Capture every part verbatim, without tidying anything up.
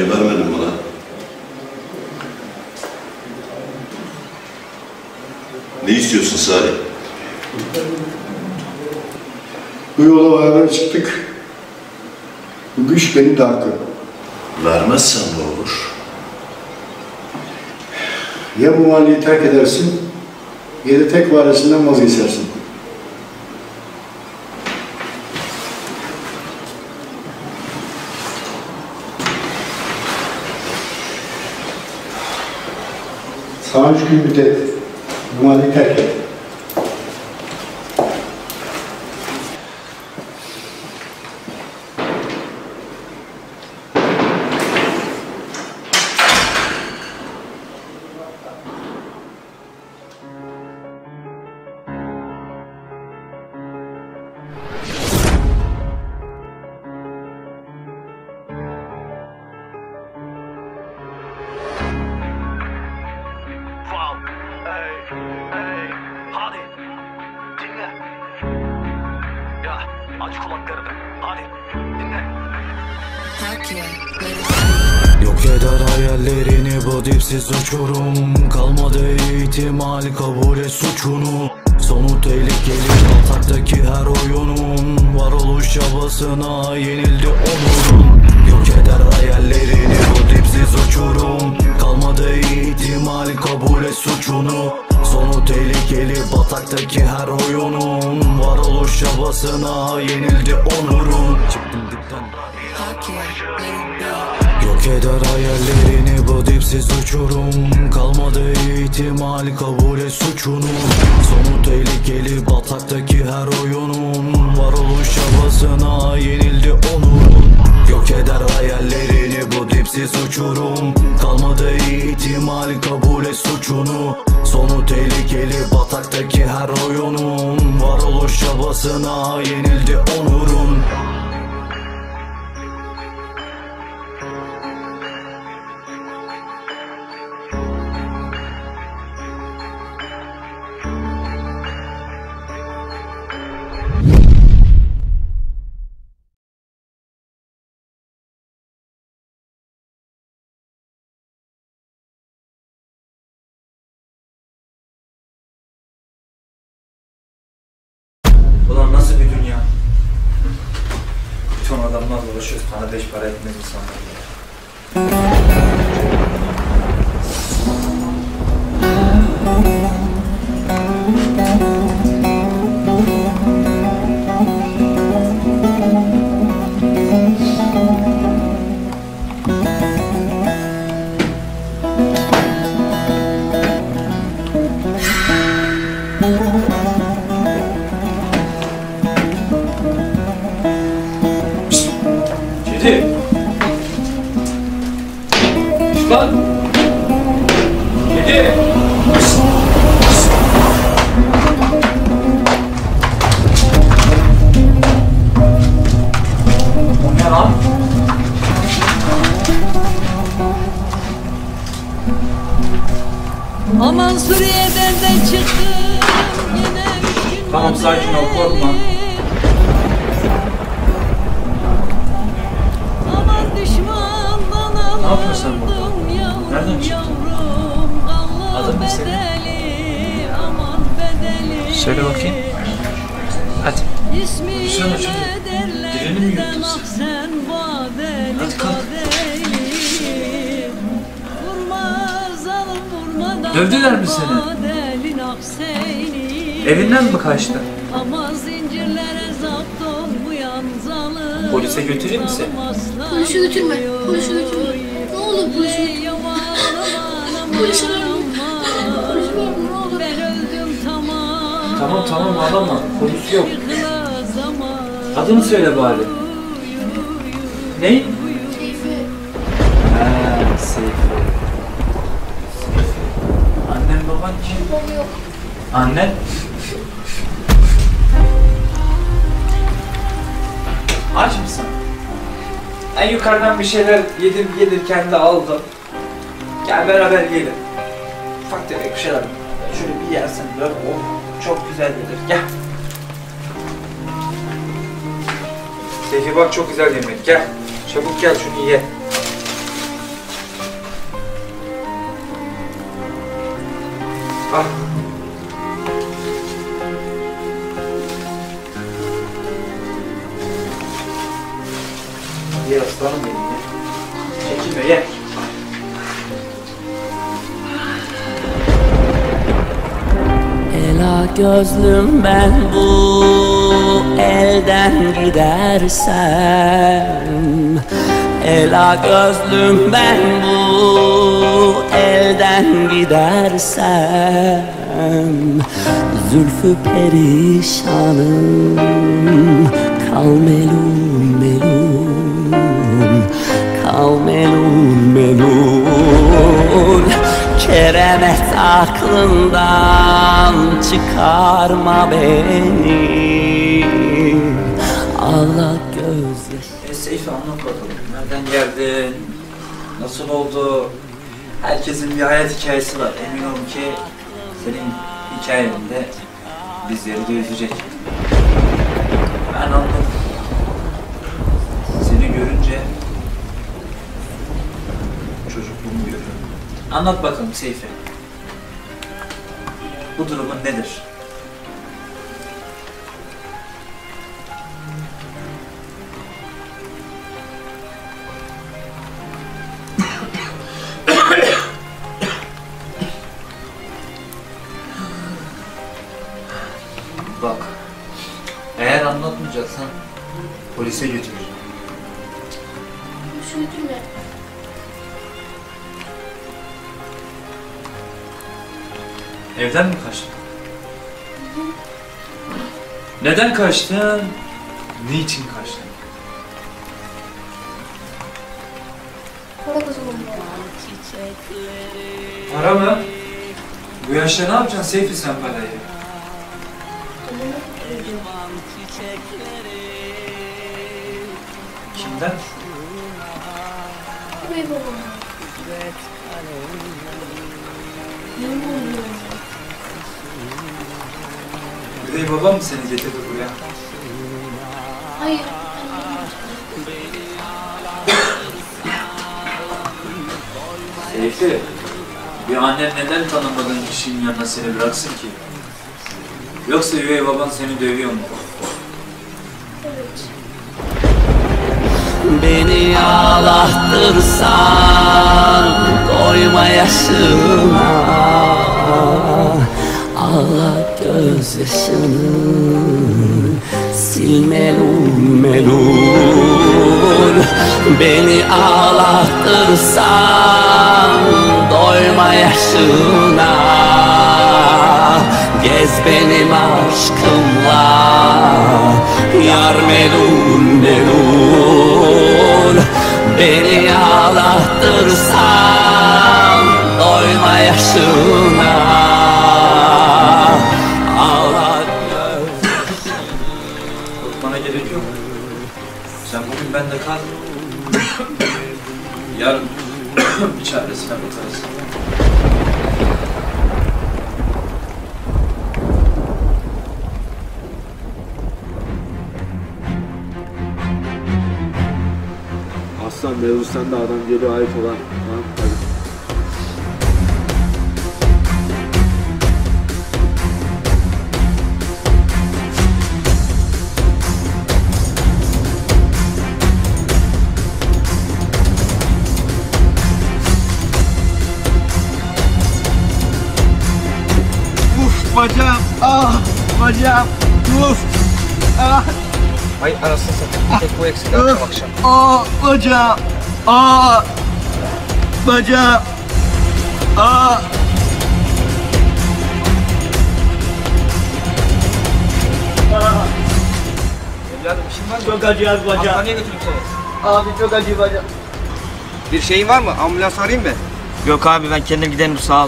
Niye vermedin bana? Ne istiyorsun Salih? Bu yola beraber çıktık. Bu güç beni darkı. Vermezsen ne olur? Ya bu mahalleyi terk edersin, ya da tek varisinden vazgeçersin. Sana üç gün müddet bu mahalleyi terk et. Aç kulaklarını, hadi dinle. Yok eder hayallerini bu dipsiz uçurum. Kalmadı ihtimal, kabul et suçunu. Sonu tehlikeli bataktaki her oyunun. Varoluş çabasına yenildi onurun. Yok eder hayallerini bu dipsiz uçurum. Kalmadı ihtimal, kabul et suçunu. Sonu tehlikeli bataktaki her oyunun. Varoluş çabasına yenildi onurun. Çıktım dipten. Yok eder hayallerini bu dipsiz uçurum. Kalmadı ihtimal, kabul et suçunu. Sonu tehlikeli bataktaki her oyunun. Varoluş çabasına yenildi onurun. Yok eder hayallerini bu dipsiz uçurum. Kalmadı ihtimal, kabul et suçunu. Sonu tehlikeli bataktaki her oyunun. Varoluş çabasına yenildi onurun. Ulan nasıl bir dünya? Bir ton adamlar dolaşıyor, sana beş para etmez insanlar. Kedi! Şşt lan! Kedi! O ne lan? Aman Suriye'den de çıktım yine üç gün. Tamam sakin ol, korkma. Aman düşmandan aldım. Ne yapıyorsun sen burada? Nereden çıktın? Adın ne senin? Söyle bakayım. Hadi. Söyle çocuğum. Dilini mi yuttun sen? Hadi kalk. Dövdüler mi seni? Evinden mi kaçtın? Polise götüreyim mi seni? Polise götürme, polise götürme. Ne olur polise götürme. Polise verme. Polise verme, ne olur. Tamam tamam ağlama, polis yok. Adını söyle bari. Ne? Seyfi. Haa, Seyfi. Annen baban kim? Babam yok. Annen? Aç mısın? En yukarıdan bir şeyler yedim, yedirken de aldım. Gel beraber yiyelim. Ufak tefek bir şeyler. Şöyle bir yersen dön. Oh, çok güzel gelir. Gel. Seyfi bak çok güzel yemek. Gel. Çabuk gel şunu ye. gözlüm ben bu elden gidersem, ela gözlüm ben bu elden gidersem, zülfü perişanım, kal melul melul, kal melul melul. Keremet aklından çıkarma beni, ağla gözyaşı. E, Seyfi anlat bakalım. Nereden geldin? Nasıl oldu? Herkesin bir hayat hikayesi var. Emin olun ki senin hikayende bizleri de üzecek. Ben anladım. Seni görünce çocukluğumu görüyorum. Anlat bakalım Seyfi. Bu durumun nedir? Bak, eğer anlatmayacaksan polise götüreceğim. Polise götürme. Evden mi kaçtın? Neden kaçtın? Niçin kaçtın? Para kazanalım. Para mı? Bu yaşta ne yapacaksın Seyfi sen parayı? Kimden? Buraya babam. Yanıma oluyor. Üvey babam mı seni getirdi buraya? Hayır. Seyfi, bir annen neden tanımadığın kişinin yanına seni bıraksın ki? Yoksa üvey baban seni dövüyor mu? Evet. Beni ağlattırsan doyma yaşına, ağla gözyaşını, sil melul melul. Beni ağlattırsan doyma yaşına, gez benim aşkımla, yar melul melul. Beni ağlattırsan doyma yaşına, ağla gözyaşına. Korkmana gerek yok. Sen bugün bende kal. Yarın bir çaresine bakarız. Aslan mevzu sende, adam geliyor ait olan. Tamam hadi. Uf bacağım, ah bacağım, uf, ah. Ay anasını satayım. Tek bu eksik akşam akşam. Aa bacağım, aa bacağım, aa. Evladım işin var mı? Çok acıyor bacağım. Hastaneye götüreyim seni. Abi çok acıyor bacağım. Bir şeyin var mı? Ambulans arayayım mı? Yok abi ben kendim giderim, sağ ol.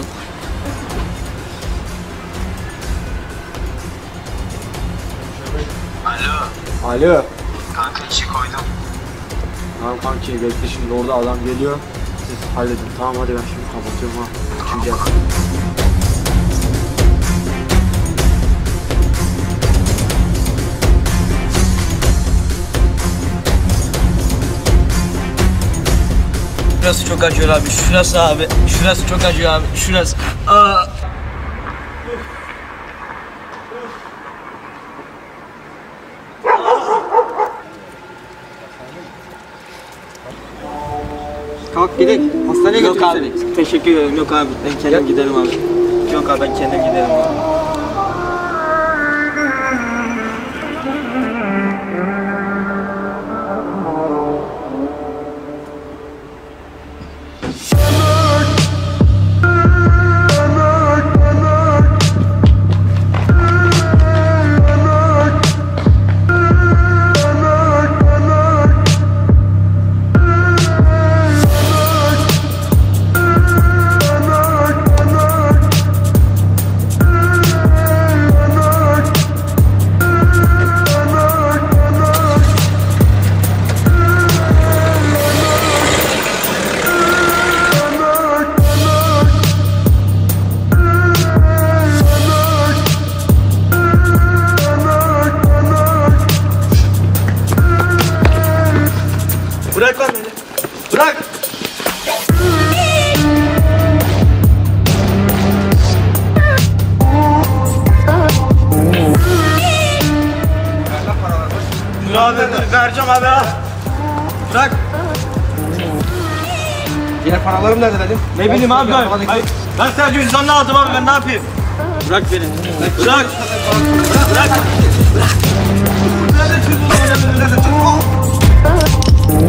Alo. Kanka işi koydum. Tamam kanki bekle, şimdi orada adam geliyor. Siz halledin. Tamam hadi ben şimdi kapatıyorum ha. Üçüncü yer. Şurası çok acıyor abi, şurası abi, şurası çok acıyor abi, şurası. Aa. Kalk gidelim. Hastaneye Yok götüreyim abi, seni. teşekkür ederim. Yok abi, ben kendim giderim abi. Yok abi, ben kendim giderim abi. Bırakıyorum abi ha. Bırak. Diğer paralarım nerede benim? Ne bileyim abi ben. Hayır, ben sadece cüzdanını aldım abi, ben ne yapayım? Bırak beni. Bırak. Bırak. Bırak. Nerede çıktın? Nerede çıktın?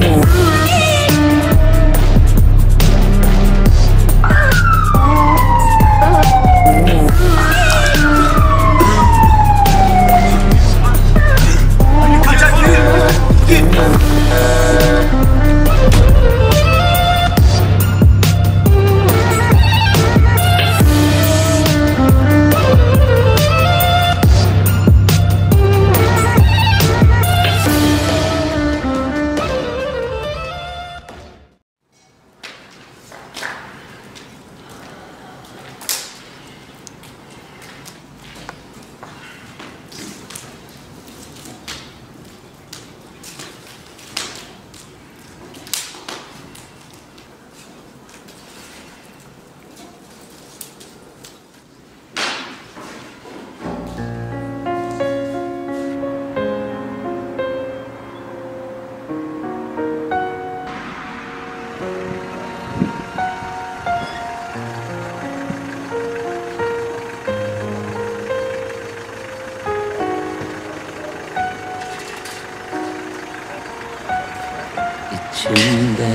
İçimde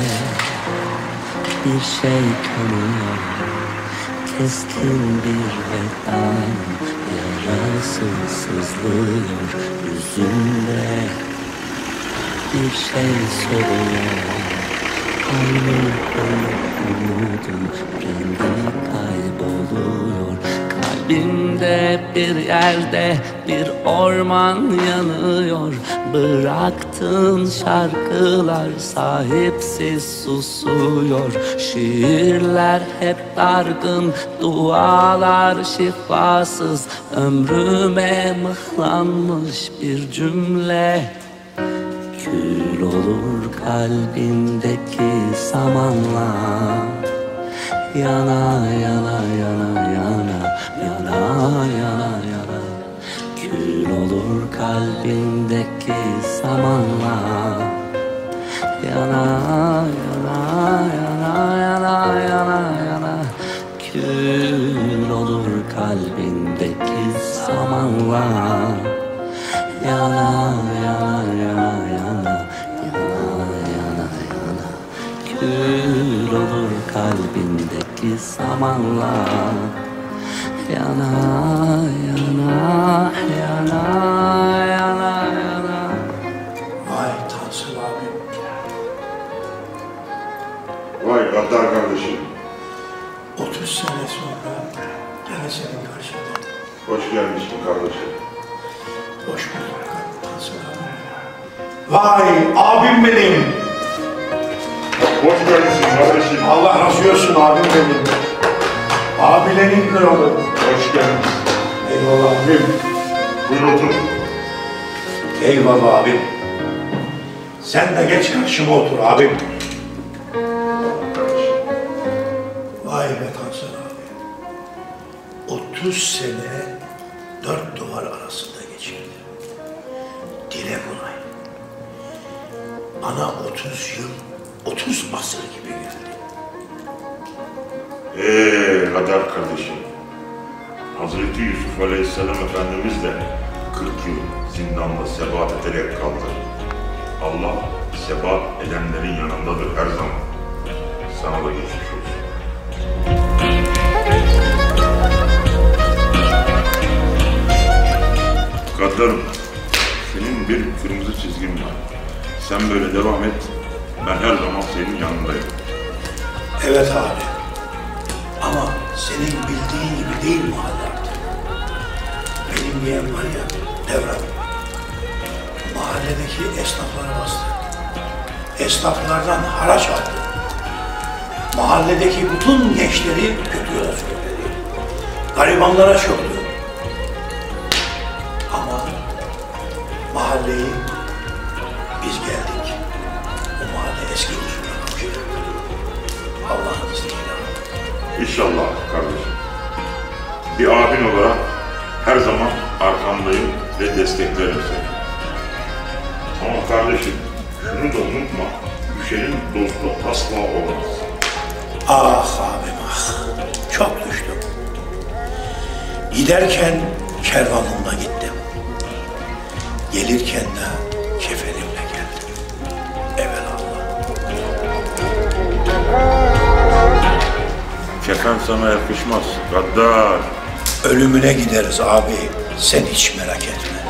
bir şey kanıyor, keskin bir vedan yarası sızlıyor yüzümde. Bir şey soruyor, aynı umudum rengi kayboluyor. Kalbimde bir yerde bir orman yanıyor. Bıraktığın şarkılar sahipsiz susuyor. Şiirler hep dargın, dualar şifasız. Ömrüme mıhlanmış bir cümle. Kül olur kalbimdeki samanla. Yana yana yana yana yana yana yana. Kül olur kalbimdeki samanla. Yana yana yana yana yana yana. Kül olur kalbimdeki samanla. Yana yana yana yana yana yana yana. Kül olur kalbimdeki samanla. Yana yana yana yana yana. Vay Tansel abim. Vay Gaddar kardeşim. otuz sene sonra gene senin karşında. Hoş gelmişsin kardeşim. Hoş bulduk Tansel abim. Vay abim benim. Hoş gelmişsin kardeşim. Allah razı olsun abim benim. Abilerin kralı. Hoş geldiniz. Eyvallah abim. Buyur otur. Eyvallah abim. Sen de geç karşıma otur abim. Vay be Tansel abi. otuz sene dört duvar arasında geçirdi. Dile kolay. Bana otuz yıl, otuz asır gibi geldi. Eee Gaddar kardeşim. Hazreti Yusuf Aleyhisselam Efendimiz de kırk yıl zindanda sebat ederek kaldı. Allah sebat edenlerin yanındadır her zaman. Sana da geçmiş olsun. Gaddarım, senin bir kırmızı çizgin var. Sen böyle devam et, ben her zaman senin yanındayım. Evet abi. Ama senin bildiğin gibi değil mahalle artık. Benim yeğen var ya, Devran. Mahalledeki esnaflara bastı. Esnaflardan haraç aldı. Mahalledeki bütün gençleri kötü yola sürükledi. Garibanlara çöktü. Ama mahalleyi biz geldik. O mahalle eski usulüne kavuşacak. Allah'ın izniyle. İnşallah kardeşim. Bir abin olarak her zaman arkandayım ve desteklerim seni. Ama kardeşim, Şunu da unutma, düşenin dostu asla olmaz. Ah abim ah, çok düştüm. Giderken kervanımla gittim. Gelirken de kefenimle geldim. Evelallah. Kefen sana yakışmaz, gaddar. Ölümüne gideriz abi, sen hiç merak etme.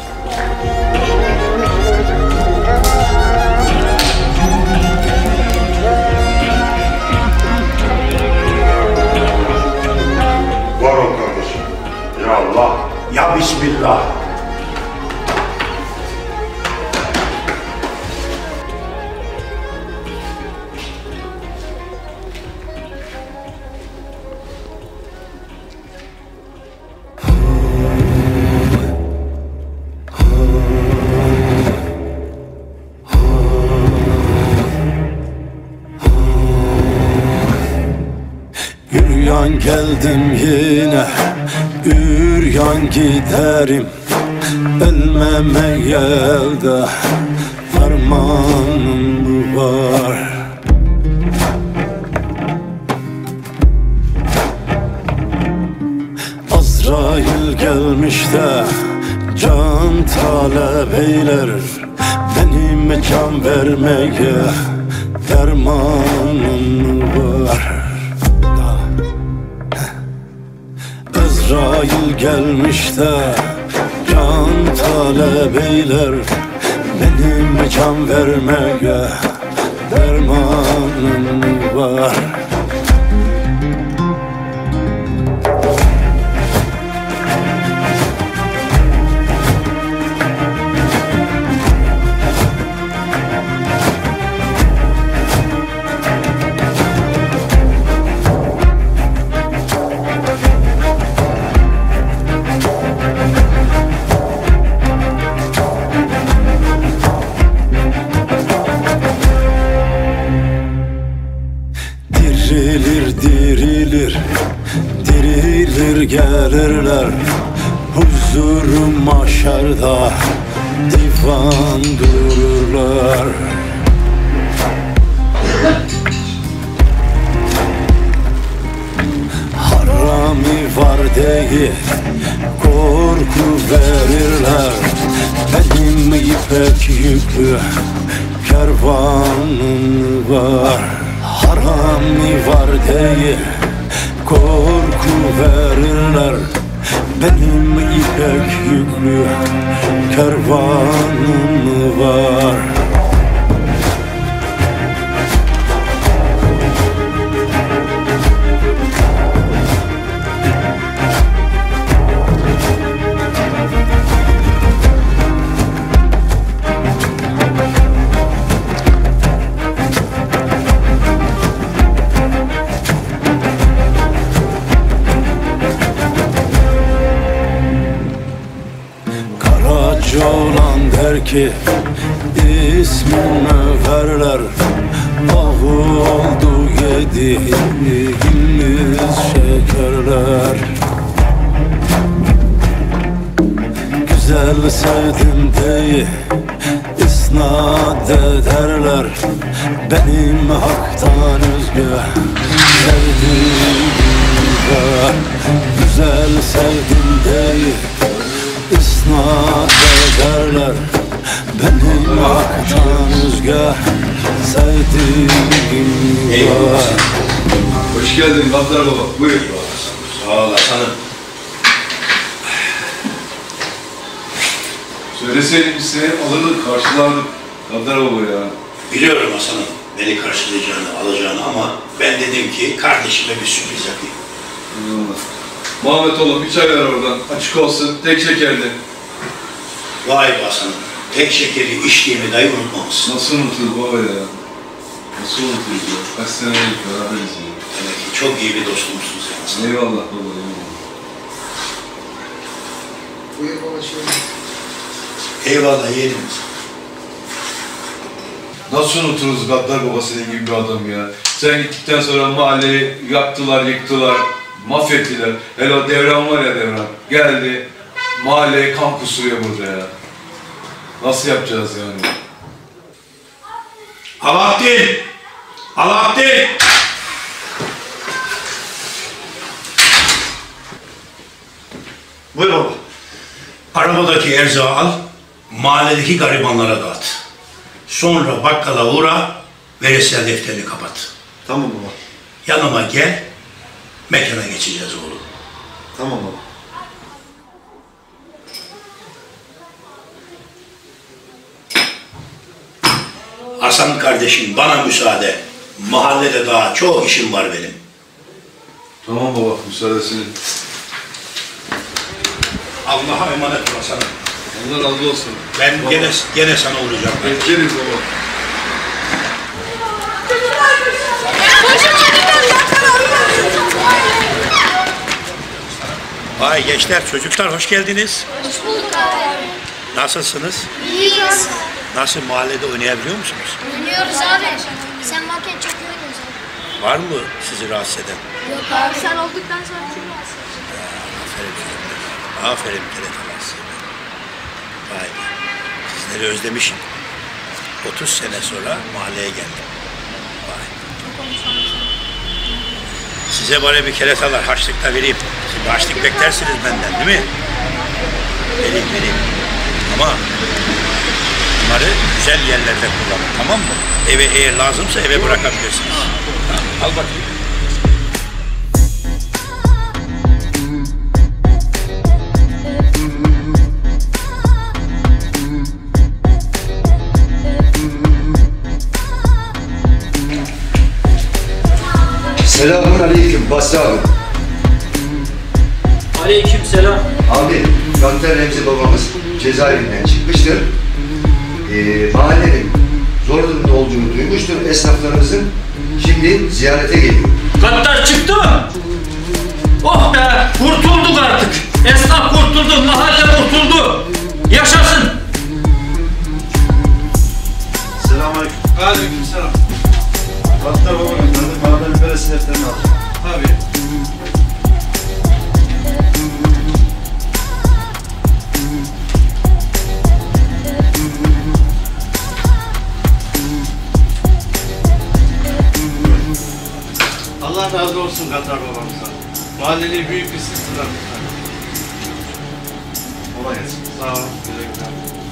Var ol kardeşim. Ya Allah. Ya Bismillah. Üryan geldim yine, üryan giderim. Ölmeme yelde fermanım var. Azrail gelmiş de can talep eyler. Benim can vermeye dermanım var. Azrail gelmiş de can talep eyler. Benim can vermeye dermanım var. Dirilir, dirilir, dirilir gelirler. Huzurum mahşerde divan dururlar. Harami var değil, korku verirler. Benim ipek yüklü kervanım var. Harami var değil, korku verirler. Benim ipek yüklü kervanım var. Karaca olan der ki ismini verler. Ahu oldu yediğimiz şekerler. Güzel sevdim diye isnat ederler. Benim haktan özgü sevdiğim var. Güzel sevdim diye isnat ederler. Benim haktan özgü sevdiğim var. Hoş geldin Gaddar Baba, buyur. Sağ ol Hasan'ım. Söyleseydin biz seni alırdık, karşılardık Gaddar Baba ya. Biliyorum Hasan'ım beni karşılayacağını, alacağını ama ben dedim ki kardeşime bir sürpriz yapayım. Allah. Muhammed oğlum bir çay ver oradan, açık olsun, tek şekerli. Vay be Hasan'ım, tek şekeri içtiğimi dahi unutmamışsın. Nasıl unuturuz baba ya? Nasıl unuturuz ya? Kaç senelik beraberiz ya. Demek ki çok iyi bir dostumsun sen Hasan. Eyvallah baba, eyvallah. Buyur baba şöyle. Eyvallah yeğenim. Nasıl unuturuz Gaddar Baba senin gibi bir adam ya? Sen gittikten sonra mahalleyi yaktılar, yıktılar, mahvettiler. Hele o Devran var ya Devran, geldi, mahalleye kan kusuyor burada ya. Nasıl yapacağız yani? Alaaddin! Alaaddin! Buyur baba. Arabadaki erzağı al, mahalledeki garibanlara dağıt. Sonra bakkala uğra, veresiye defterini kapat. Tamam baba. Yanıma gel, mekana geçeceğiz oğlum. Tamam baba. Hasan kardeşim bana müsaade. Mahallede daha çok işim var benim. Tamam baba, müsaade senin. Allah'a emanet ol Hasan'ım. Allah razı olsun. Ben baba. gene, gene sana uğrayacağım. Bekleriz baba. Vay gençler, çocuklar hoş geldiniz. Hoş bulduk abi. Nasılsınız? İyiyiz. Nasıl, mahallede oynayabiliyor musunuz? Oynuyoruz abi. Sen varken çok iyi oynuyorsun. Var mı sizi rahatsız eden? Yok abi. Sen olduktan sonra kim varsın? Aferin çocuklar. Aferin keratalar size. Vay be. Sizleri özlemişim. otuz sene sonra mahalleye geldim. Vay. Size böyle bir keratalar haçlıkla vereyim. Şimdi haçlık beklersiniz benden değil mi? Vereyim vereyim. Ama bunları güzel yerlerde kullanın, tamam mı? Eve eğer lazımsa eve bırakabilirsiniz. Al bakayım. Selamun aleyküm Basri abi. Aleykümselam. Abi, Ganter Remzi babamız cezaevinden çıkmıştır. Ee, mahallenin zor durumda olduğunu duymuştur esnaflarımızın. Şimdi ziyarete geliyor. Gattar çıktı mı? Oh be, kurtulduk artık. Esnaf kurtuldu, mahalle kurtuldu. Yaşasın. Selamun aleyküm. Aleyküm selam. Gattar baba gönderdi. Mahallenin veresi defterini alacağım. Tabii. Allah razı olsun Gattar babamıza. Mahalleliği büyük bir sıkıntılar. Kolay gelsin. Sağ olun. Güle güle.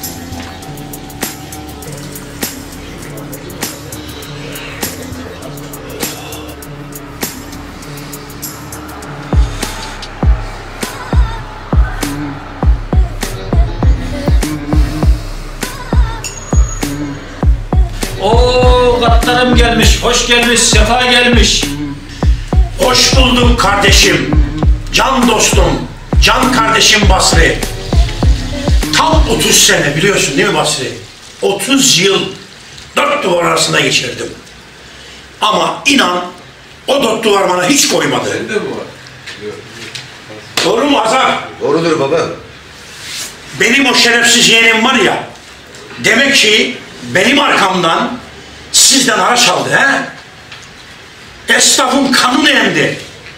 Oo, Gattar'ım gelmiş, hoş gelmiş, sefa gelmiş. Hoş bulduk kardeşim, can dostum, can kardeşim Basri. Tam otuz sene biliyorsun değil mi Basri? otuz yıl dört duvar arasında geçirdim. Ama inan o dört duvar bana hiç koymadı. Sende mi var? Doğru mu Hazar? Doğrudur baba. Benim o şerefsiz yeğenim var ya, demek ki benim arkamdan sizden haraç aldı he? Esnafın kanını emdi.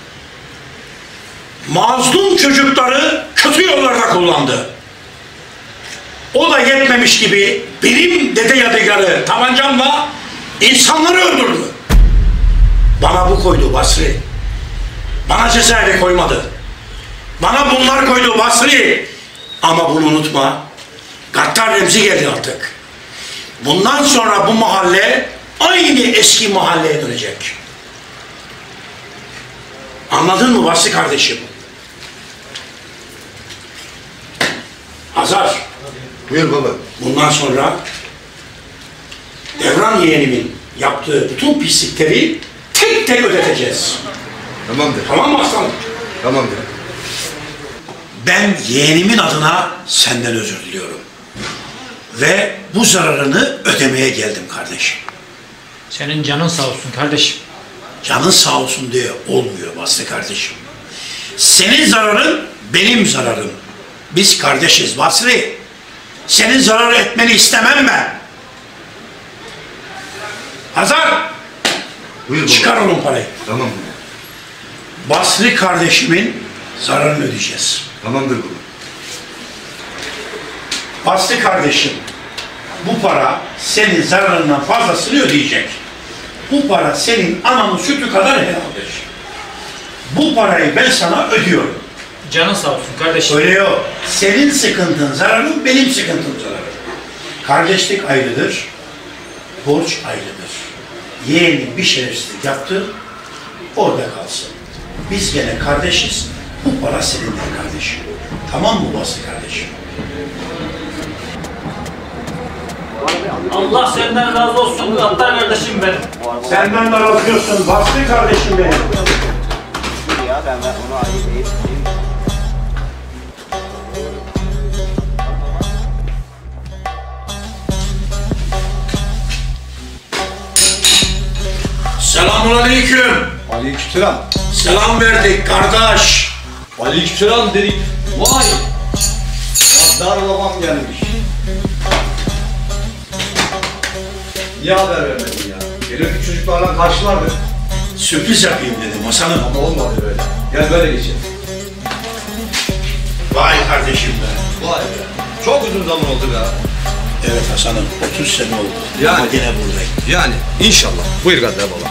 Mazlum çocukları kötü yollarda kullandı. O da yetmemiş gibi benim dede yadigarı tabancamla insanları öldürdü. Bana bu koydu Basri. Bana cezaevi koymadı. Bana bunlar koydu Basri. Ama bunu unutma. Gattar Remzi geldi artık. Bundan sonra bu mahalle aynı eski mahalleye dönecek. Anladın mı Basri kardeşim? Hazar. Buyur baba. Bundan sonra Devran yeğenimin yaptığı bütün pislikleri tek tek ödeteceğiz. Tamamdır. Tamam mı aslanım? Tamamdır. Ben yeğenimin adına senden özür diliyorum. Ve bu zararını ödemeye geldim kardeşim. Senin canın sağ olsun kardeşim. Canın sağ olsun diye olmuyor Basri kardeşim. Senin zararın benim zararım. Biz kardeşiz Basri. Senin zarar etmeni istemem ben. Hazar! Buyur baba. Çıkar onun parayı. Tamam. Basri kardeşimin zararını ödeyeceğiz. Tamamdır baba. Basri kardeşim, bu para senin zararından fazlasını ödeyecek. Bu para senin ananın sütü kadar helaldir. Bu parayı ben sana ödüyorum. Canın sağ olsun kardeşim. Öyle yok. Senin sıkıntın zararın, benim sıkıntım zararım. Kardeşlik ayrıdır, borç ayrıdır. Yeğenin bir şerefsizlik yaptı, orada kalsın. Biz gene kardeşiz, bu para senindir kardeşim. Tamam mı Basri kardeşim? Allah senden razı olsun Gattar kardeşim benim. Senden de razı olsun Basri kardeşim benim. Ya ben ben onu ayıp Selamünaleyküm. Aleykümselam. Selam verdik kardeş. Aleykümselam dedik. Vay. Gaddar babam gelmiş. Niye haber vermedin ya? Gelirdik çocuklarla karşılardık. Sürpriz yapayım dedim Hasan'ım. Ama olmadı böyle. Gel böyle geçelim. Vay kardeşim be. Vay be. Çok uzun zaman oldu be. Evet Hasan'ım, otuz sene oldu. Yani. Ama gene buradayım. Yani inşallah. Buyur Gaddar baba.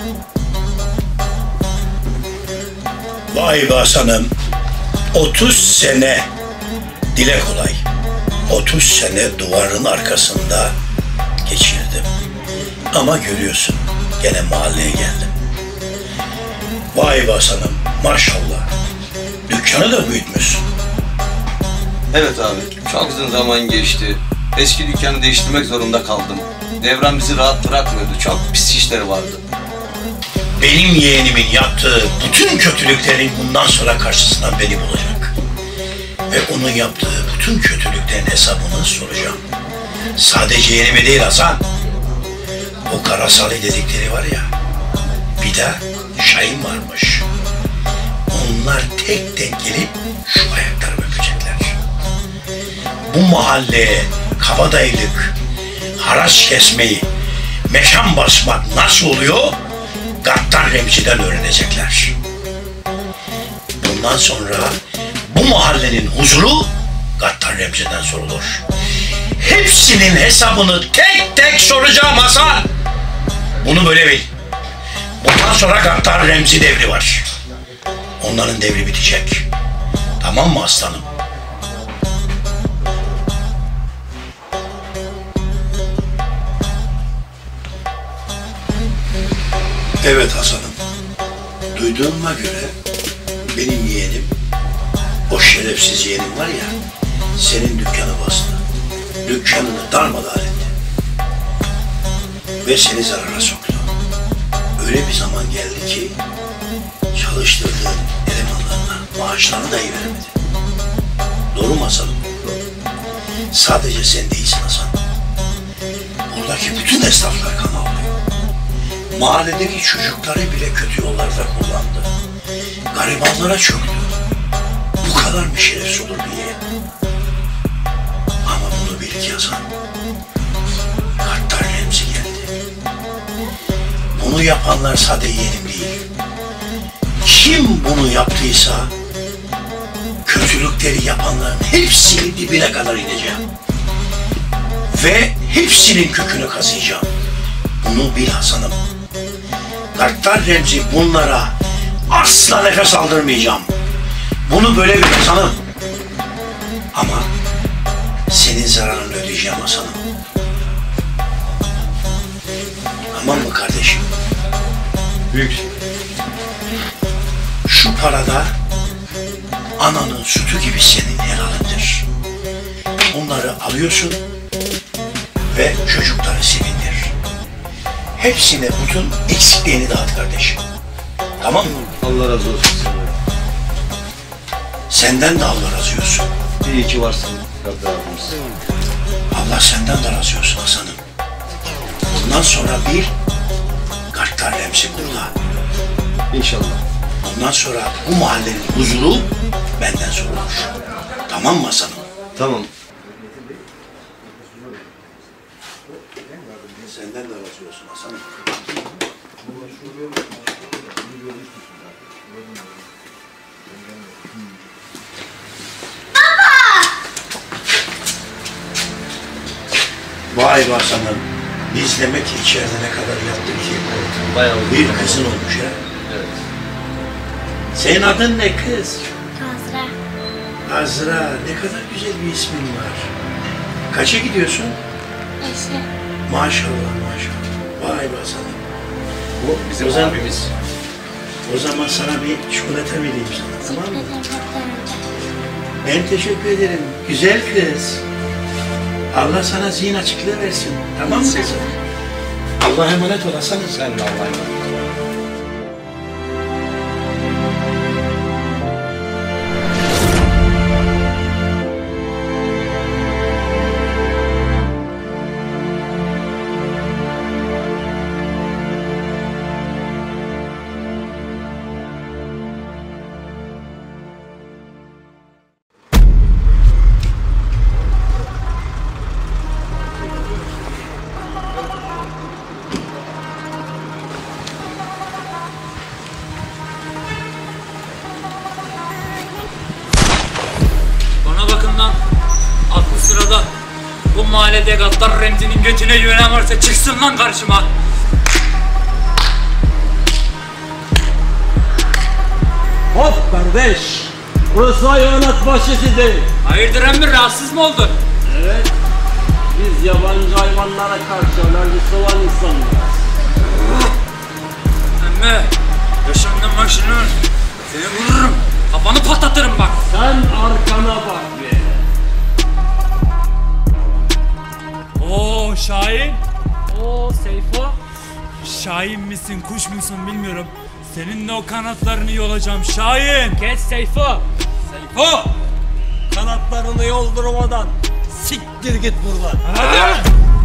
Vay be Hasan'ım, otuz sene, dile kolay, otuz sene duvarın arkasında geçirdim. Ama görüyorsun, gene mahalleye geldim. Vay be Hasan'ım, maşallah, dükkanı da büyütmüşsün. Evet abi, çok uzun zaman geçti. Eski dükkanı değiştirmek zorunda kaldım. Devran bizi rahat bırakmıyordu, çok pis işleri vardı. Benim yeğenimin yaptığı bütün kötülüklerin bundan sonra karşısından beni bulacak. Ve onun yaptığı bütün kötülüklerin hesabını soracağım. Sadece yeğenime değil Hasan. O Karasali dedikleri var ya, bir de Şahin varmış. Onlar tek tek gelip şu ayaklarımı öpecekler. Bu mahalleye kabadayılık, haraç kesmeyi, meşan basmak nasıl oluyor? Gattar Remzi'den öğrenecekler. Bundan sonra bu mahallenin huzuru Gattar Remzi'den sorulur. Hepsinin hesabını tek tek soracağım Hasan. Bunu böyle bil. Bundan sonra Gattar Remzi devri var. Onların devri bitecek. Tamam mı aslanım? Evet Hasan'ım. Duyduğuma göre benim yeğenim, o şerefsiz yeğenim var ya, senin dükkanı bastı. Dükkanını darmadağın etti. Ve seni zarara soktu. Öyle bir zaman geldi ki çalıştırdığın elemanlarına maaşlarını dahi veremedi. Doğru mu Hasan'ım? Sadece sen değilsin Hasan. Buradaki bütün esnaflar kan ağlıyor. Mahalledeki çocukları bile kötü yollarda kullandı. Garibanlara çöktü. Bu kadar mı şerefsiz olur bir yeğen? Ama bunu bil ki Hasan, Gattar Remzi geldi. Bunu yapanlar sadece yeğenim değil. Kim bunu yaptıysa, kötülükleri yapanların hepsinin dibine kadar ineceğim. Ve hepsinin kökünü kazıyacağım. Bunu bil Hasan'ım. Gattar Remzi bunlara asla nefes aldırmayacağım. Bunu böyle bil Hasan'ım. Ama senin zararını ödeyeceğim Hasan'ım. Tamam mı kardeşim? Büyük. Şu parada ananın sütü gibi senin helalindir. Onları alıyorsun ve çocukları sevindir. Hepsine bütün eksikliğini dağıt kardeşim. Tamam mı? Allah razı olsun senden. Senden de Allah razı olsun. İyi ki varsın Gaddar abimiz. Allah senden de razı olsun Hasan'ım. Bundan sonra bir Gattar Remzi burada. İnşallah. Bundan sonra bu mahallenin huzuru benden sorulur. Tamam mı Hasan'ım? Tamam. Senden de razı olsun Hasan'ım. Vay be Hasan'ım. Biz demek ki içeride ne kadar yattık ki. Bayağı bir kızın olmuş ha. Evet. Senin adın ne kız? Azra. Azra. Ne kadar güzel bir ismin var. Kaça gidiyorsun? Eşe. Maşallah maşallah. Vay be Hasan'ım. Bu bizim o zaman, abimiz. O zaman sana bir çikolata vereyim sana. Tamam mı? Teşekkür ederim. Ben teşekkür ederim. Güzel kız. Allah sana zihin açıklığı versin. Tamam mı kızım? Allah'a emanet ol Hasan'ım. Sen de Allah'a emanet ol. Sırada bu mahallede Gattar Remzi'nin götüne güvenen varsa çıksın lan karşıma. Hop kardeş! Burası hayvanat bahçesi değil. Hayırdır emmi, rahatsız mı oldun? Evet. Biz yabancı hayvanlara karşı alerjisi olan insanlarız. Emmi, yaşamdan başını seni vururum. Kafanı patlatırım bak. Sen arkana bak be. Oo Şahin. Oo Seyfo. Şahin misin, kuş musun bilmiyorum. Seninle o kanatlarını yolacağım Şahin. Kes Seyfo. Seyfo. Kanatlarını yoldurmadan siktir git buradan. Hadi.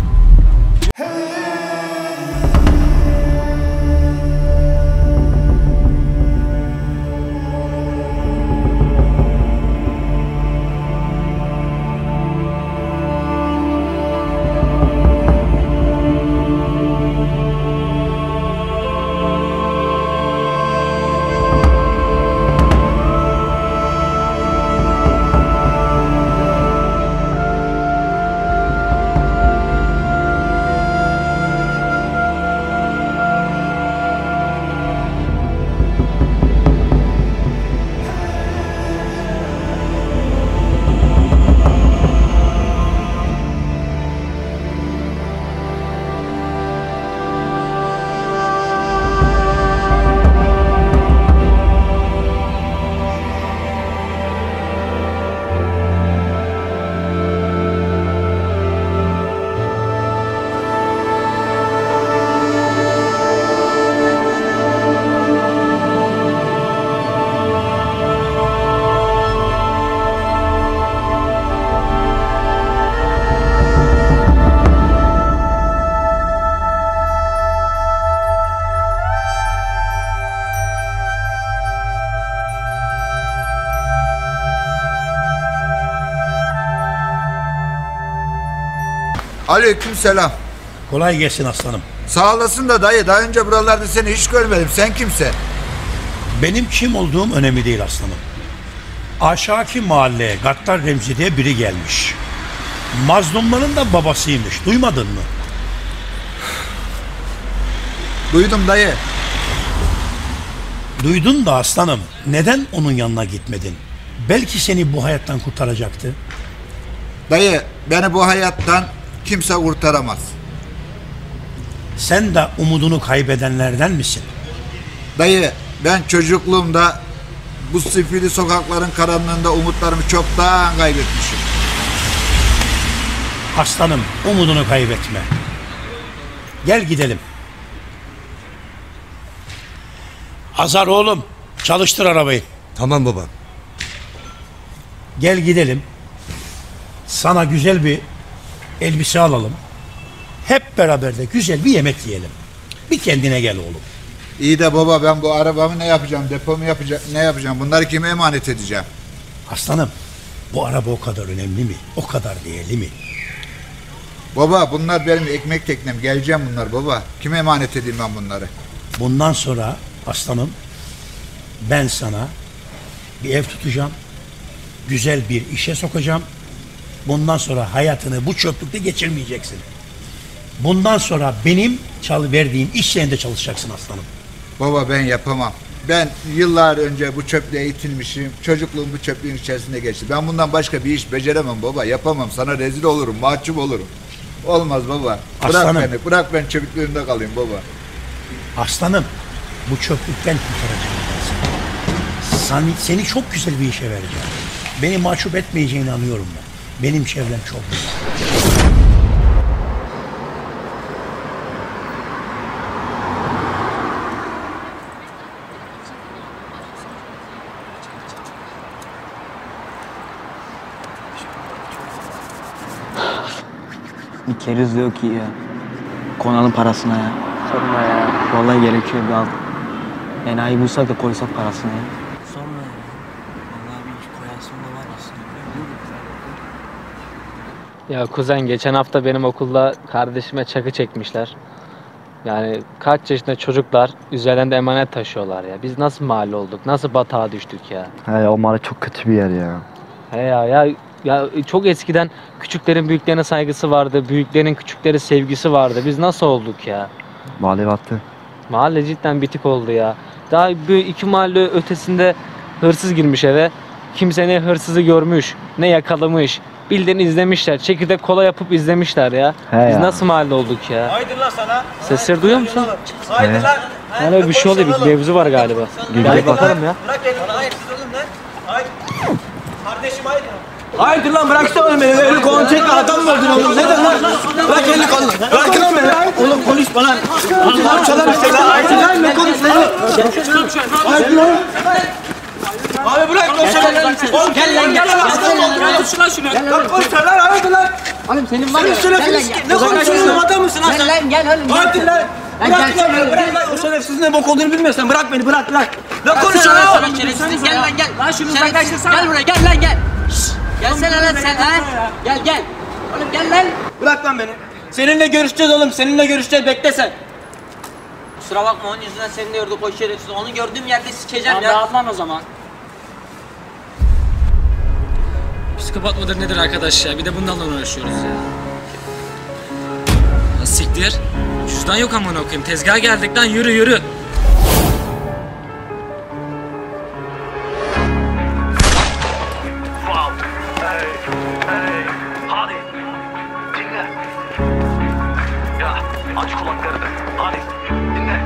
Aleykümselam. Kolay gelsin aslanım. Sağ olasın da dayı, daha önce buralarda seni hiç görmedim. Sen kimsin? Benim kim olduğum önemli değil aslanım. Aşağıki mahalleye Gattar Remzi diye biri gelmiş. Mazlumların da babasıymış. Duymadın mı? Duydum dayı. Duydun da aslanım. Neden onun yanına gitmedin? Belki seni bu hayattan kurtaracaktı. Dayı, beni bu hayattan kimse kurtaramaz. Sen de umudunu kaybedenlerden misin? Dayı, ben çocukluğumda bu sifili sokakların karanlığında umutlarımı çoktan kaybetmişim. Aslanım, umudunu kaybetme. Gel gidelim. Azar oğlum, çalıştır arabayı. Tamam baba. Gel gidelim. Sana güzel bir elbise alalım. Hep beraber de güzel bir yemek yiyelim. Bir kendine gel oğlum. İyi de baba, ben bu arabamı ne yapacağım? Depomu yapacağım, ne yapacağım? Bunları kime emanet edeceğim? Aslanım, bu araba o kadar önemli mi? O kadar değerli mi? Baba, bunlar benim ekmek teknem. Geleceğim bunlar baba. Kime emanet edeyim ben bunları? Bundan sonra aslanım, ben sana bir ev tutacağım. Güzel bir işe sokacağım. Bundan sonra hayatını bu çöplükte geçirmeyeceksin. Bundan sonra benim çalı verdiğim iş yerinde çalışacaksın aslanım. Baba ben yapamam. Ben yıllar önce bu çöple eğitilmişim. Çocukluğum bu çöplüğün içerisinde geçti. Ben bundan başka bir iş beceremem baba. Yapamam. Sana rezil olurum, mahcup olurum. Olmaz baba. Bırak Aslanım. beni. Bırak ben çöplüğümde kalayım baba. Aslanım, bu çöplükten kurtaracağım ben seni. Seni çok güzel bir işe vereceğim. Beni mahcup etmeyeceğine inanıyorum ben. Benim çevrem çok büyük. Bir keriz diyor ki ya. Konalım parasına ya. Sorma ya. Vallahi gerekiyor bir al. Enayi bulsak da koysak parasına ya. Sorma ya. Vallahi bir iş koyasın da var aslında. Ya kuzen geçen hafta benim okulda kardeşime çakı çekmişler. Yani kaç yaşında çocuklar üzerlerinde emanet taşıyorlar ya. Biz nasıl mahalle olduk? Nasıl batağa düştük ya? He o mahalle çok kötü bir yer ya. He ya ya ya çok eskiden küçüklerin büyüklerine saygısı vardı. Büyüklerin küçükleri sevgisi vardı. Biz nasıl olduk ya? Mahalle battı. Mahalle cidden bitik oldu ya. Daha bir iki mahalle ötesinde hırsız girmiş eve. Kimse ne hırsızı görmüş, ne yakalamış. Bildiğini izlemişler. Çekirdek kola yapıp izlemişler ya. He Biz ya. nasıl mahalle olduk ya? Haydi lan sana. Sesleri duyuyor musun? Haydi lan. Yani bir şey oluyor, bir mevzu var galiba. Gel bakalım ya. Bırak elini. Haydi oğlum lan. Haydi. Kardeşim haydi. Haydi lan bıraksana oğlum beni. Öyle konu çekme adam mı öldün oğlum? Neden lan? Bırak elini konu. Bırak lan beni. Oğlum konuşma lan. Allah çalar işte lan. Haydi lan ne konuşma lan. Haydi lan. Abi bırak konuşalım. Oğlum gel lan gel lan. Konuş lan şunu. Lan konuş lan haydi lan. Oğlum senin var Senin ya. şerefsiz. Ne konuşuyorsun? Adam mısın lan sen? Gel lan gel oğlum. Haydi lan. Bırak lan bırak lan. O şerefsiz ne bok olduğunu bilmiyorsan bırak beni bırak bırak. Ne konuşuyorsun lan? Şerefsiz gel lan gel. Lan şunu uzaklaştırsana. Gel buraya gel lan gel. Şşş. Gelsene lan sen ha. Gel gel. Oğlum gel lan. Bırak lan beni. Seninle görüşeceğiz oğlum. Seninle görüşeceğiz. Bekle sen. Kusura bakma onun yüzünden seni de yorduk o şerefsiz. Onu gördüğüm yerde sikeceğim ya. Rahat lan o zaman. Psikopat mıdır nedir arkadaş ya? Bir de bundan uğraşıyoruz ya. Ya siktir. Cüzdan yok amına koyayım. Tezgaha geldik lan, yürü yürü. Hadi. Dinle. Ya aç kulaklarını. Hadi. Dinle.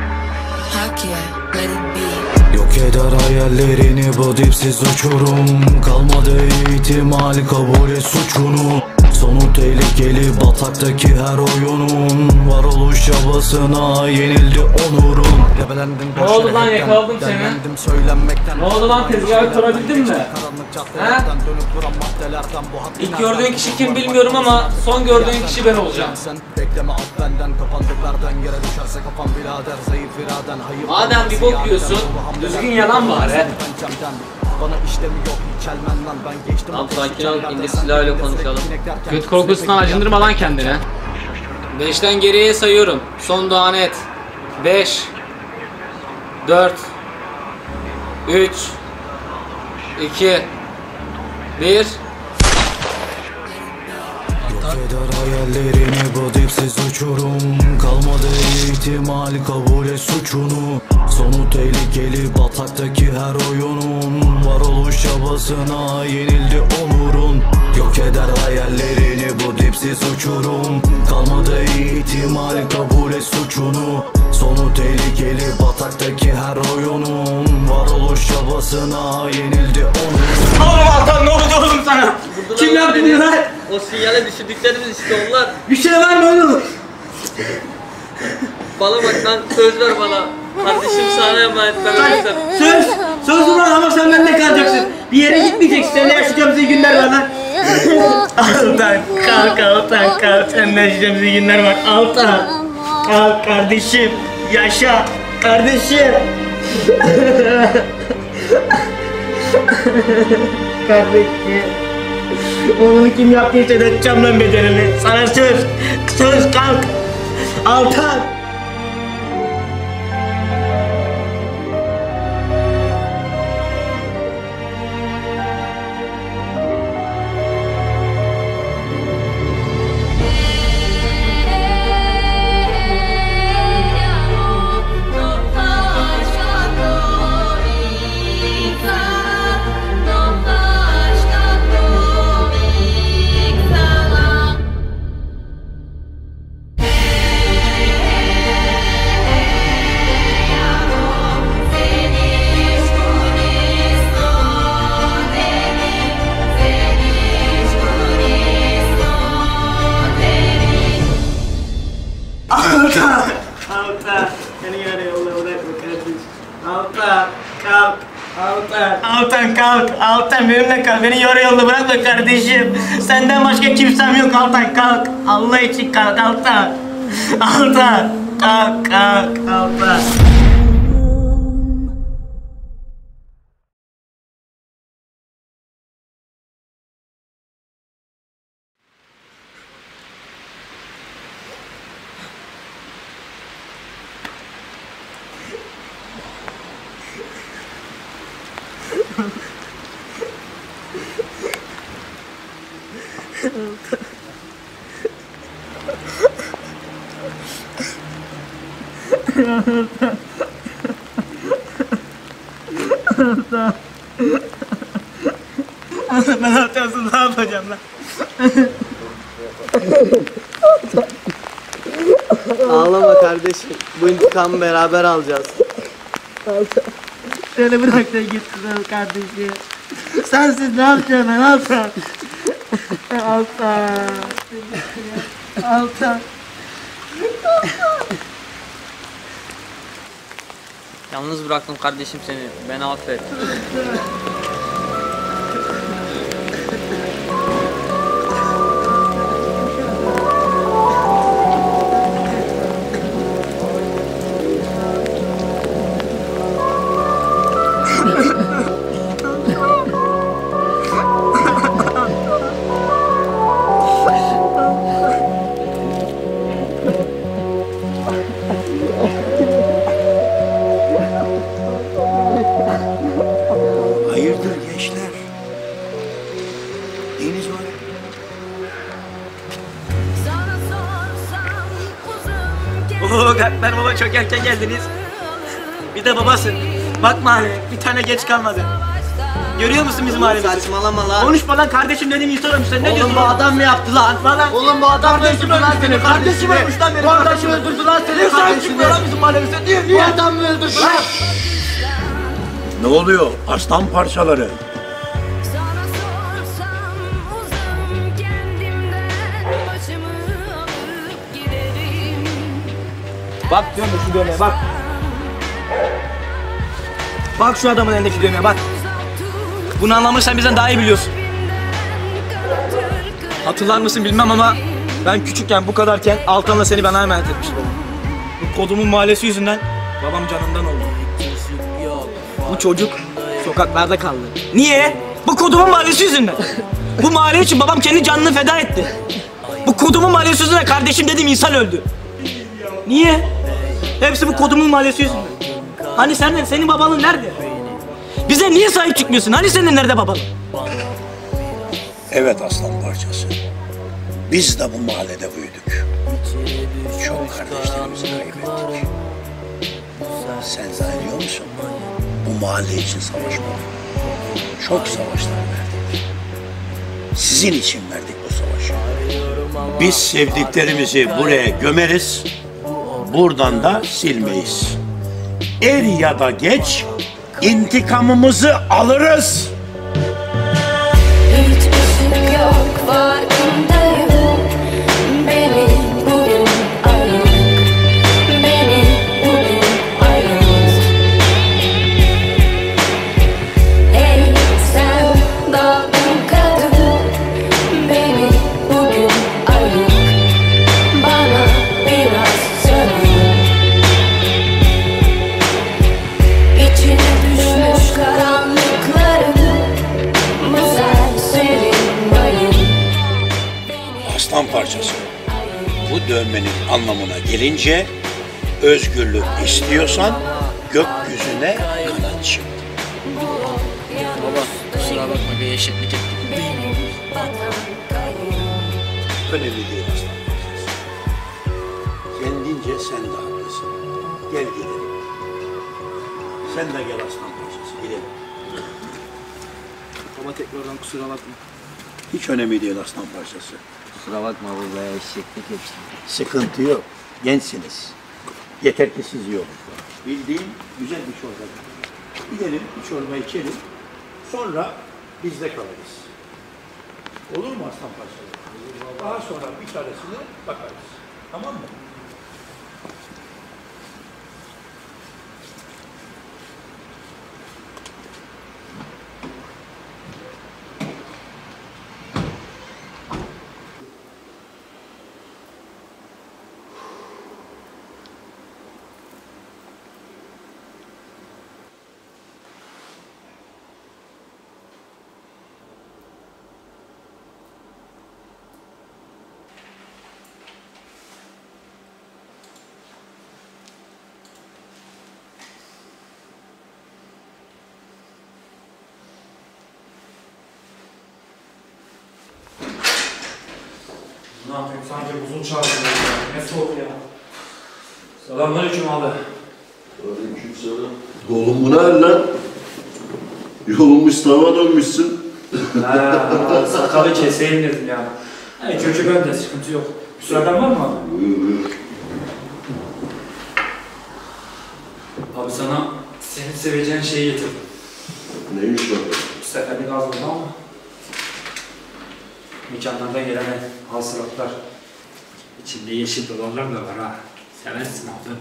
Yok eder hayallerini bu dipsiz uçurum. Kalmadı ihtimal kabul et suçunu. Sonu tehlikeli bataktaki her oyunun. Varoluş çabasına yenildi onurun. Ne oldu lan, yakaladım seni. Ne oldu lan, tezgahı kurabildin mi? He? İlk gördüğün kişi kim bilmiyorum ama son gördüğün kişi ben olacağım. Madem bir bok yiyorsun, düzgün yalan bari. Tamam sakin ol, indir silahıyla konuşalım. Kötü korkusundan acındırma lan kendine. Beşten geriye sayıyorum. Son duanı et. Beş, dört, üç, iki, bir. Yok eder hayallerini bu dipsiz uçurum. Kalmadı ihtimal kabul et suçunu. Sonu tehlikeli bataktaki her oyunun. Varoluş çabasına yenildi onurun. Yok eder hayallerini bu dipsiz uçurum. Kalmadı ihtimal kabul et suçunu. Sonu tehlikeli bataktaki her oyunun. Varoluş çabasına yenildi onurun. Oğlum Altan ne oldu oğlum sana? Kim yaptı bunu lan? O sinyale düşürdüklerimiz işte onlar. Bir şey var mı oğlum? Bana bak lan, söz ver bana. Kardeşim sana emanet, ben ölürsem. Söz! Söz ulan ama sen bende kalacaksın. Bir yere gitmeyeceksin, seninle yaşayacağımız iyi günler var lan. Altan kalk Altan kalk, seninle yaşayacağımız iyi günler var. Altan kalk kardeşim, yaşa kardeşim. Kardeşim. Onu kim yaptıysa ödeteceğim lan bedelini. Sana söz, söz kalk. Altan. Altan. Altan kalk. Altan benimle kal. Beni yarı yolda bırakma kardeşim. Senden başka kimsem yok Altan kalk. Allah için kalk Altan. Altan. Kalk kalk Altan. Altan. Ben Altan'sız ne yapacağım lan? Ağlama kardeşim. Bu intikamı beraber alacağız. Altan. Beni bırak da git kızım kardeşim. Sensiz ne yapacağım ben Altan? Altan. Altan. Yalnız bıraktım kardeşim seni. Beni affet. Hayırdır gençler? Neyiniz var? Oo Gakber baba çok erken geldiniz. Bir de babası. Bak mahalle bir tane geç kalmadı. Görüyor musun bizim mahallemizi? Saçmalama lan. Konuşma lan kardeşim dediğim insan olmuş sen ne Oğlum diyorsun? bu adam mı yaptı lan? Lan. Oğlum bu adam Kardeşim öldürdü lan öldürdü seni. seni. Kardeşim ölmüş lan benim. Kardeşim öldürdü lan seni. Niye sahip Kardeşimi. çıkmıyor lan bizim mahallemize? Niye Bu niye? adam mı öldürdü lan? Ne oluyor? Aslan parçaları. Bak diyorum şu dövmeye bak. Bak şu adamın elindeki dövmeye bak. Bunu anlamayı sen bizden daha iyi biliyorsun. Hatırlar mısın bilmem ama ben küçükken bu kadarken Altan'la seni bana emanet etmiştim. Bu kodumun mahallesi yüzünden babam canından oldu. Bu çocuk sokaklarda kaldı. Niye? Bu kodumun mahallesi yüzünden. Bu mahalle için babam kendi canını feda etti. Bu kodumun mahallesi yüzünden kardeşim dediğim insan öldü. Niye? Hepsi bu kodumun mahallesi yüzünden. Hani sen, senin babanın nerede? Bize niye sahip çıkmıyorsun? Hani senin nerede baban? Evet aslan parçası. Biz de bu mahallede büyüdük. Çok kardeşlerimizi kaybettik. Sen zannediyor musun? Bu mahalle için savaşmadık. Çok savaşlar verdik. Sizin için verdik bu savaşı. Biz sevdiklerimizi buraya gömeriz. Buradan da silmeyiz. Er ya da geç intikamımızı alırız. Hiç ışık yok farkındayım. Beni bugün ayırt. Beni bugün ayırt. Ey sen dalgın kadın. Beni bugün ayırt. Bana biraz söyle. İçine düşmüş karanlıkların bu serserin mayın. Aslan parçası. Bu dövmenin anlamına gelince özgürlük istiyorsan gökyüzüne kanat çırp. Baba kusura bakma bir eşitlik ettim. Önemli değil aslan parçası. Kendince sen de haklısın. Gel gidelim. Sen de gel aslan parçası gidelim. Baba tekrardan kusura bakma. Hiç önemli değil aslan parçası. Kusura bakma baba ya eşeklik hepsi. Sıkıntı yok. Gençsiniz. Yeter ki siz iyi olun. Bildiğin güzel bir çorba. Gidelim bir çorba içelim. Sonra bizde kalırız. Olur mu aslan parçaları? Daha sonra bir tanesine bakarız. Tamam mı? Ne yapayım? Sanki buzul çağırdı. Ne soğuk ya. Selamünaleyküm abi. Aleykümselam. Oğlum bu ne hal lan? Yolunmuş tava dönmüşsün. Haa, sakalı keseyim dedim ya. Hey, kökü bende, sıkıntı yok. Müsaaden var mı abi? Buyur buyur. Abi sana senin seveceğin şeyi getirdim. Neymiş lan? Bu seferlik az oldu ama mekanlarda gelen hasılatlar. İçinde yeşil dolarlar da var ha. Seversin abi.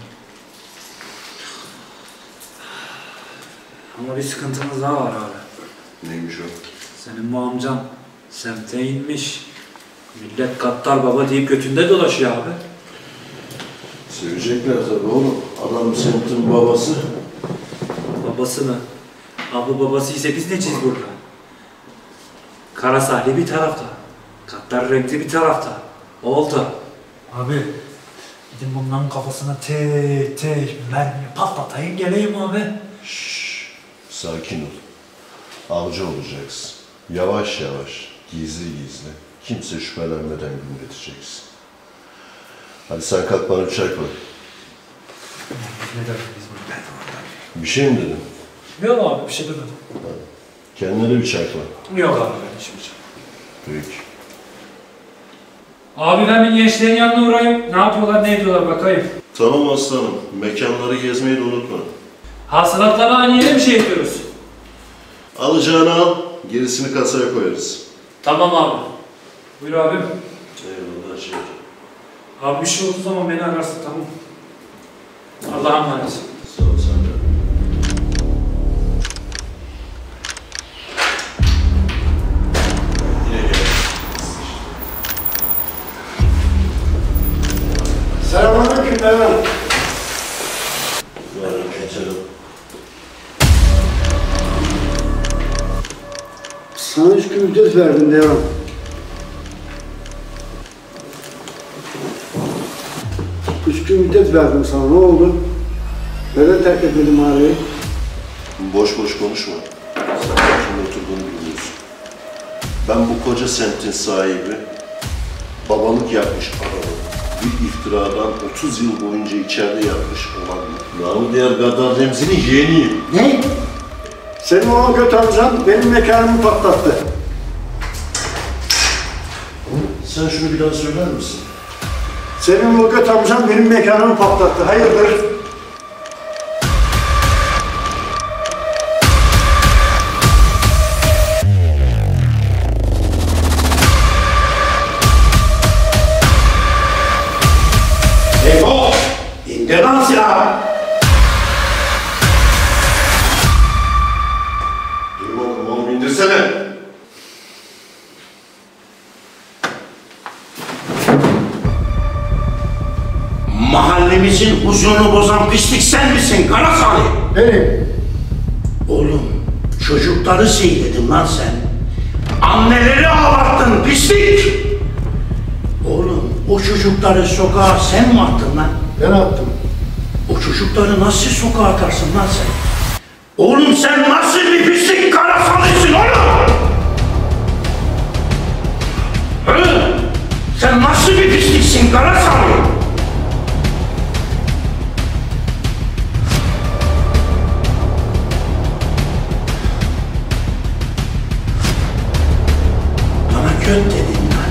Ama bir sıkıntımız daha var abi. Neymiş o? Senin bu amcan semte inmiş. Millet Gattar Baba deyip götünde dolaşıyor abi. Sevecekler tabii oğlum. Adam semtin babası. Babası mı? Abi babası ise biz neciz burada? Kara Salih bir tarafta. Gattar renkli bir tarafta. Oldu. Abi gidin bunların kafasına tek tek mermi patlatayım geleyim abi. Şşş. Sakin ol. Avcı olacaksın. Yavaş yavaş, gizli gizli. Kimse şüphelenmeden gümleteceksin. Hadi sen kalk bana bir çay koy. Ne dediniz bunu? Bir şey mi dedin? Yok abi bir şey demedim. Kendine bir çay koy. Yok abi ben içmeyeceğim. Peki. Abi ben bir gençlerin yanına uğrayayım. Ne yapıyorlar ne ediyorlar bakayım. Tamam aslanım. Mekanları gezmeyi de unutma. Hasılatlara aynı yere bir şey yapıyoruz. Alacağını al, gerisini kasaya koyarız. Tamam abi. Buyur abim. Eyvallah şey. Abi bir şey olduğu zaman beni ararsın tamam. Allah'a emanet. Sağ ol sen de. Selamünaleyküm Devran. Aleykümselam. Sana üç gün müddet verdim Devran. Üç gün müddet verdim sana. Ne oldu? Neden terk etmedin mağarayı? Boş boş konuşma. Sen kimle oturduğunu bilmiyorsun. Ben bu koca semtin sahibi, babalık yapmış adamı. Bir iftiradan otuz yıl boyunca içeride yatmış olan namı diğer Gaddar Remzi'nin yeğeniyim. Ne? Senin o göt amcan benim mekanımı patlattı. Sen şunu bir daha söyler misin? Senin o göt amcan benim mekanımı patlattı. Hayırdır? Ego! İndir lan silahı! Dur bakalım oğlum indirsene. Mahallemizin huzurunu bozan pislik sen misin Kara Salih? Benim. Oğlum çocukları seyredin lan sen. Anneleri ağlattın pislik. Oğlum o çocukları sokağa sen mi attın lan? Ben attım. O çocukları nasıl sokağa atarsın lan sen? Oğlum sen nasıl bir pislik Kara Salih'sin oğlum? Hı? Sen nasıl bir pisliksin Kara Salih? Bana göt dedin lan.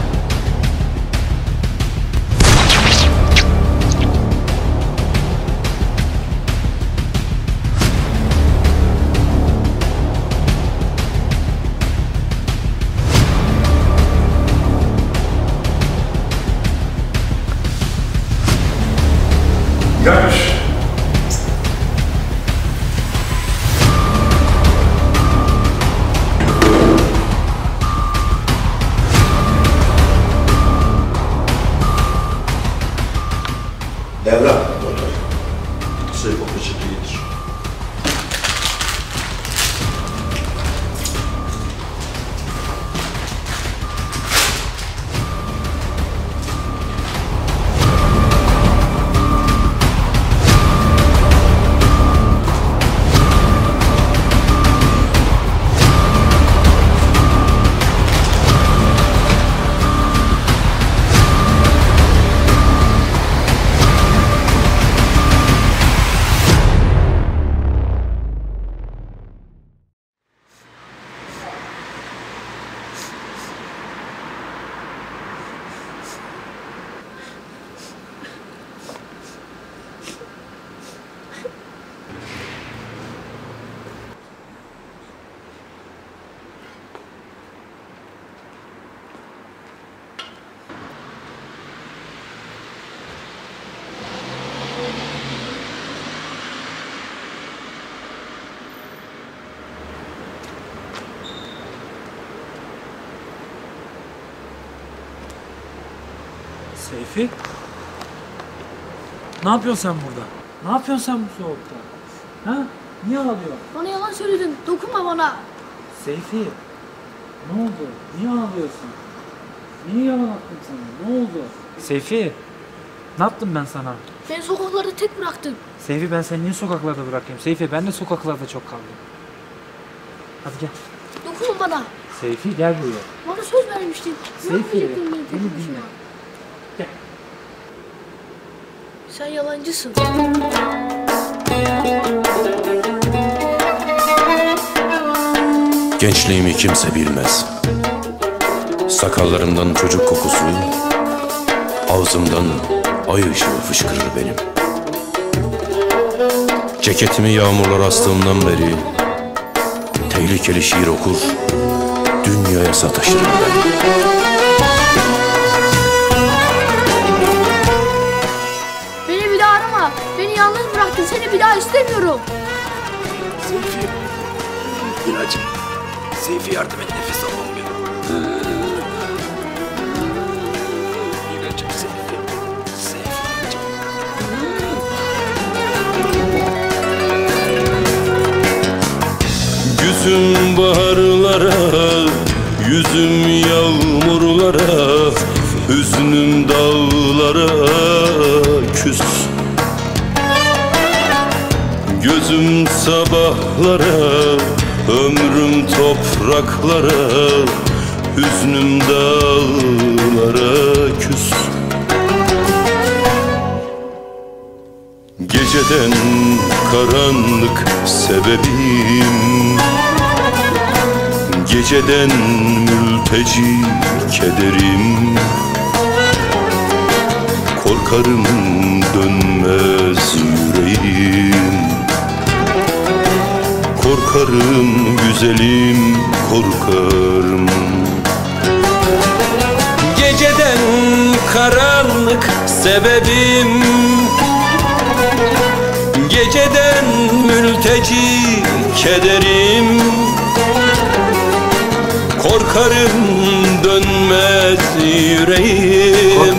Göt. Seyfi? Ne yapıyorsun sen burada? Ne yapıyorsun sen bu soğukta? Ha? Niye ağlıyorsun? Bana yalan söyledin. Dokunma bana. Seyfi, ne oldu? Niye ağlıyorsun? Niye yalan attım sana? Ne oldu? Seyfi, ne yaptım ben sana? Beni sokaklarda tek bıraktın. Seyfi, ben seni niye sokaklarda bırakayım? Seyfi, ben de sokaklarda çok kaldım. Hadi gel. Dokunma bana. Seyfi, gel buraya. Bana söz vermiştin. Seyfi, beni dinle. Gel. Sen yalancısın. Gençliğimi kimse bilmez. Sakallarımdan çocuk kokusu, ağzımdan ay ışığı fışkırır benim. Ceketimi yağmurlar astığımdan beri tehlikeli şiir okur, dünyaya sataşırım ben. Beni bir daha arama. Beni yalnız bıraktın. Seni bir daha istemiyorum. Seyfi, ilacım. Seyfi yardım et, nefes alamıyorum. İlacım Seyfi. Seyfi Yüzüm baharlara, yüzüm yağmurlara, hüznüm dağlara küs. Gözüm sabahlara, ömrüm topraklara, hüznüm dağlara küs. Geceden karanlık sebebim, geceden mülteci kederim. Korkarım dönmez yüreğim, korkarım güzelim, korkarım. Geceden karanlık sebebim, geceden mülteci kederim. Korkarım dönmez yüreğim,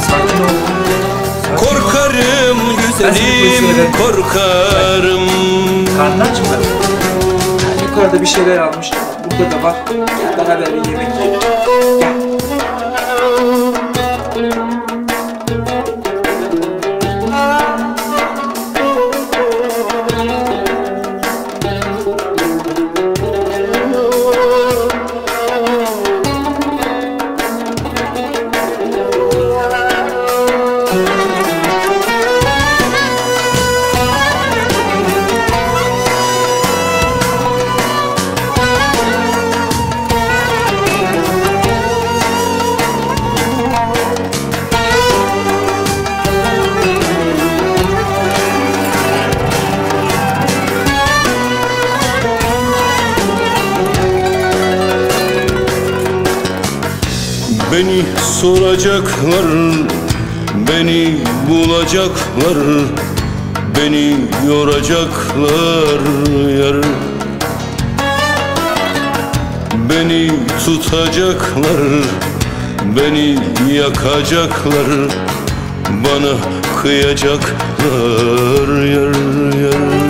korkarım güzelim, korkarım. Karnın aç mı? Yukarıda bir şeyler almış. Burada da var. Gel beraber bir yemek yiyelim. Gel. Beni soracaklar, beni bulacaklar, beni yoracaklar yar. Beni tutacaklar, beni yakacaklar, bana kıyacaklar yar yar.